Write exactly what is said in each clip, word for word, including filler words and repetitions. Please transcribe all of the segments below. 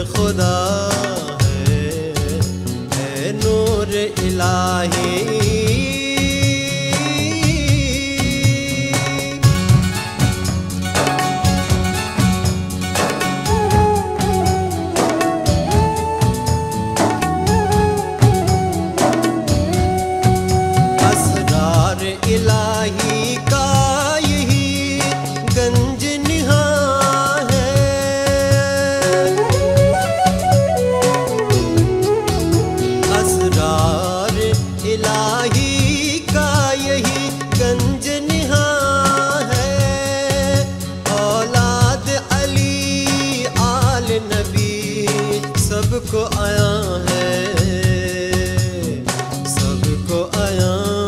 खुदा है, है नूर इलाही। इलाही का यही गंज निहाँ है, असरार इलाही का यही गंज निहाँ है। औलाद अली आल नबी सबको आया है, सबको आया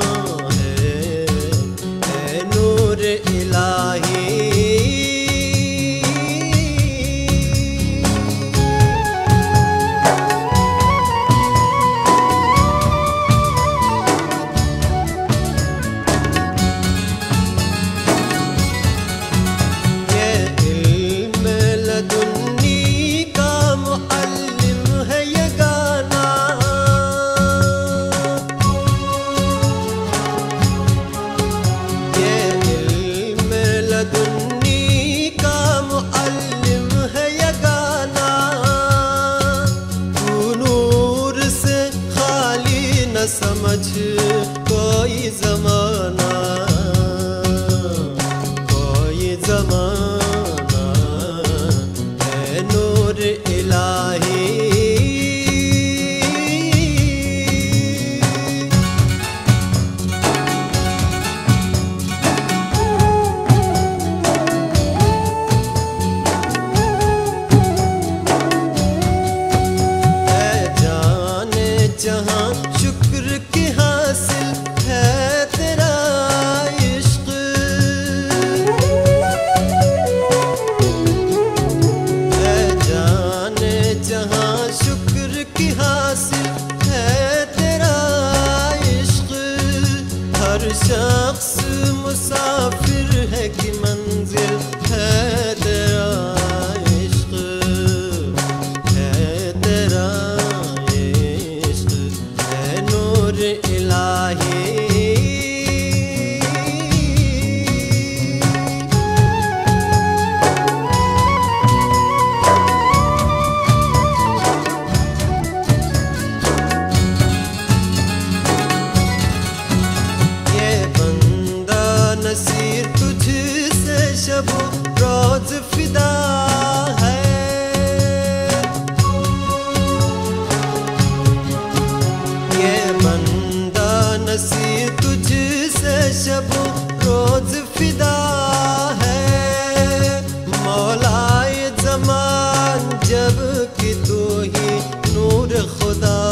समझ कोई ज़माना, कोई ज़माना है नूर इलाही। है जाने जहाँ शुक्र की हासिल है तेरा इश्क, है जाने जहाँ शुक्र की हासिल है तेरा इश्क। हर शख्स मुसाफिर है कि मंजिल है तेरा इश्क, है तेरा इलाही। ये बंदा नसीर तुझसे शबो रोज फिदा है, ये बंदा नसीर तुझसे शबो रोज फिदा है। मौलाए ज़मान जब कि तू ही नूर खुदा